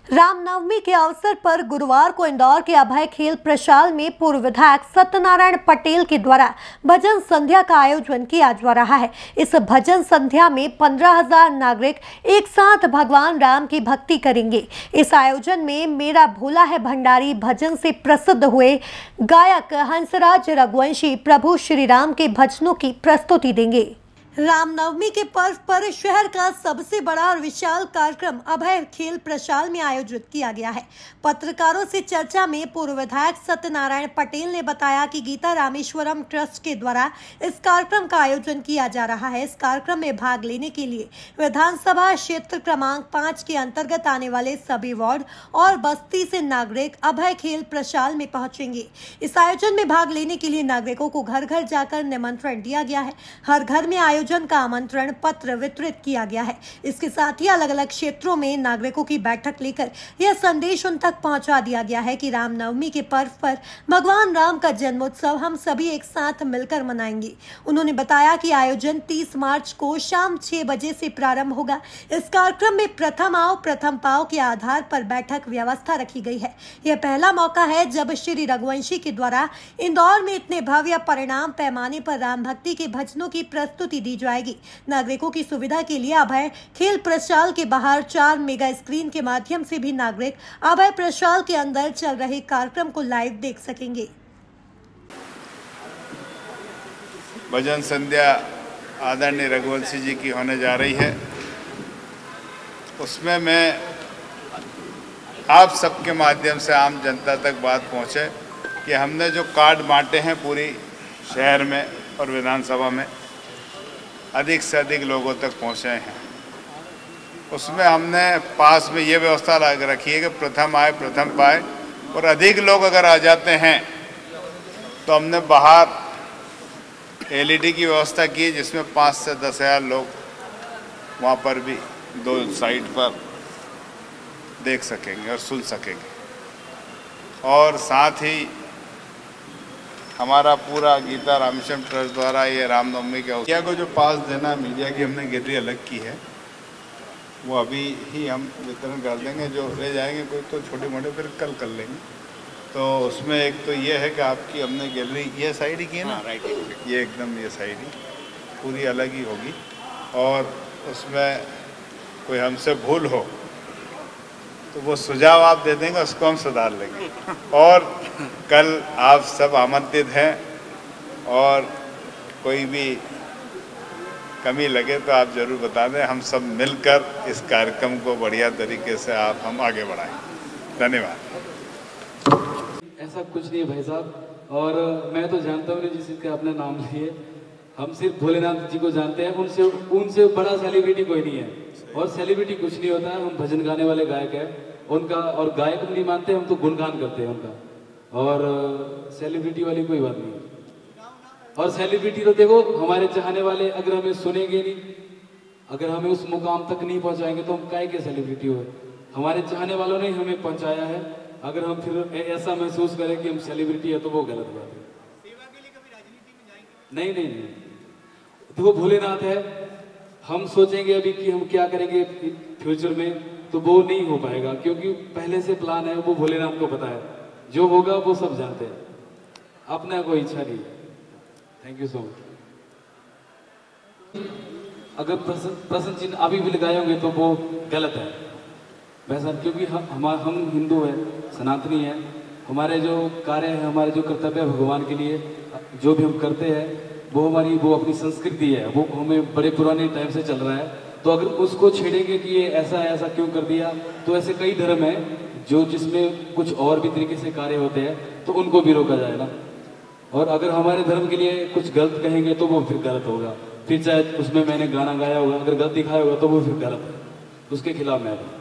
रामनवमी के अवसर पर गुरुवार को इंदौर के अभय खेल प्रशाल में पूर्व विधायक सत्यनारायण पटेल के द्वारा भजन संध्या का आयोजन किया जा रहा है। इस भजन संध्या में 15,000 नागरिक एक साथ भगवान राम की भक्ति करेंगे। इस आयोजन में मेरा भोला है भंडारी भजन से प्रसिद्ध हुए गायक हंसराज रघुवंशी प्रभु श्री राम के भजनों की प्रस्तुति देंगे। रामनवमी के पर्व पर शहर का सबसे बड़ा और विशाल कार्यक्रम अभय खेल प्रशाल में आयोजित किया गया है। पत्रकारों से चर्चा में पूर्व विधायक सत्यनारायण पटेल ने बताया कि गीता रामेश्वरम ट्रस्ट के द्वारा इस कार्यक्रम का आयोजन किया जा रहा है। इस कार्यक्रम में भाग लेने के लिए विधानसभा क्षेत्र क्रमांक 5 के अंतर्गत आने वाले सभी वार्ड और बस्ती से नागरिक अभय खेल प्रशाल में पहुंचेंगे। इस आयोजन में भाग लेने के लिए नागरिकों को घर घर जाकर निमंत्रण दिया गया है। हर घर में आयोजन का आमंत्रण पत्र वितरित किया गया है। इसके साथ ही अलग अलग क्षेत्रों में नागरिकों की बैठक लेकर यह संदेश उन तक पहुंचा दिया गया है कि रामनवमी के पर्व पर भगवान राम का जन्मोत्सव हम सभी एक साथ मिलकर मनाएंगे। उन्होंने बताया कि आयोजन 30 मार्च को शाम 6 बजे से प्रारंभ होगा। इस कार्यक्रम में प्रथम आओ प्रथम पाओ के आधार पर बैठक व्यवस्था रखी गई है। यह पहला मौका है जब श्री रघुवंशी के द्वारा इंदौर में इतने भव्य परिणाम पैमाने पर राम भक्ति के भजनों की प्रस्तुति दी जाएगी। नागरिकों की सुविधा के लिए अभय खेल प्रशाल के बाहर 4 मेगा स्क्रीन के माध्यम से भी नागरिक अभय प्रशाल के अंदर चल रहे कार्यक्रम को लाइव देख सकेंगे। भजन संध्या आदरणीय रघुवंशी जी की होने जा रही है। उसमें मैं आप सबके माध्यम से आम जनता तक बात पहुंचे कि हमने जो कार्ड बांटे हैं पूरी शहर में और विधानसभा में अधिक से अधिक लोगों तक पहुँचे हैं। उसमें हमने पास में ये व्यवस्था रखी है कि प्रथम आए प्रथम पाए, और अधिक लोग अगर आ जाते हैं तो हमने बाहर एलईडी की व्यवस्था की है जिसमें 5 से 10,000 लोग वहाँ पर भी 2 साइड पर देख सकेंगे और सुन सकेंगे। और साथ ही हमारा पूरा गीता रामेश्वरम ट्रस्ट द्वारा ये रामनवमी के मीडिया को जो पास देना, मीडिया की हमने गैलरी अलग की है, वो अभी ही हम वितरण कर देंगे। जो ले जाएंगे कोई तो छोटे मोटे फिर कल कर लेंगे। तो उसमें एक तो ये है कि आपकी हमने गैलरी ये साइड ही की है ना, राइट, ये एकदम ये साइड ही पूरी अलग ही होगी। और उसमें कोई हमसे भूल हो तो वो सुझाव आप दे देंगे, उसको हम सुधार लेंगे। और कल आप सब आमंत्रित हैं, और कोई भी कमी लगे तो आप ज़रूर बता दें। हम सब मिलकर इस कार्यक्रम को बढ़िया तरीके से हम आगे बढ़ाएं। धन्यवाद। ऐसा कुछ नहीं है भाई साहब, और मैं तो जानता हूँ जिसके आपने नाम लिए, हम सिर्फ भोलेनाथ जी को जानते हैं। उनसे बड़ा सेलिब्रिटी कोई नहीं है, और सेलिब्रिटी कुछ नहीं होता है। हम भजन गाने वाले गायक हैं उनका, और गायक नहीं मानते हम तो गुणगान करते हैं उनका, और सेलिब्रिटी वाली कोई बात नहीं। और सेलिब्रिटी तो देखो हमारे चाहने वाले अगर हमें सुनेंगे नहीं, अगर हमें उस मुकाम तक नहीं पहुंचाएंगे तो हम काहे के सेलिब्रिटी हो। हमारे चाहने वालों ने हमें पहुंचाया है। अगर हम फिर ऐसा महसूस करें कि हम सेलिब्रिटी है तो वो गलत बात है। सेवा के लिए कभी राजनीति में जाएंगे? नहीं, देखो भोलेनाथ है, हम सोचेंगे अभी कि हम क्या करेंगे फ्यूचर में, तो वो नहीं हो पाएगा, क्योंकि पहले से प्लान है, वो भोलेनाथ को पता है। जो होगा वो सब जानते हैं, अपना कोई इच्छा नहीं। Thank you so much. अगर प्रश्न चिन्ह अभी भी लगाए होंगे तो वो गलत है वैसा, क्योंकि हम हिंदू हैं, सनातनी हैं। हमारे जो कार्य है, हमारे जो कर्तव्य है भगवान के लिए, जो भी हम करते हैं वो अपनी संस्कृति है, वो हमें बड़े पुराने टाइम से चल रहा है। तो अगर उसको छेड़ेंगे कि ये ऐसा क्यों कर दिया, तो ऐसे कई धर्म हैं जो जिसमें कुछ और भी तरीके से कार्य होते हैं, तो उनको भी रोका जाएगा। और अगर हमारे धर्म के लिए कुछ गलत कहेंगे तो वो फिर गलत होगा। फिर चाहे उसमें मैंने गाना गाया होगा, अगर गलत दिखाया होगा तो वो फिर गलत है, उसके खिलाफ मैं